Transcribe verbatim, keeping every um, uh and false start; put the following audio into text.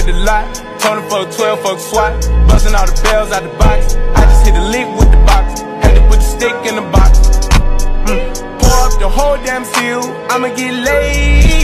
the lot. Tony fuck twelve, fuck SWAT. Busting all the bells out the box. I just hit a lick with the box. Had to put the stick in the box. Mm. Pour up the whole damn seal. I'ma get laid.